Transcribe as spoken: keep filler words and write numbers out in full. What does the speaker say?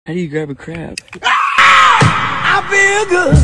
How do you grab a crab? I feel good.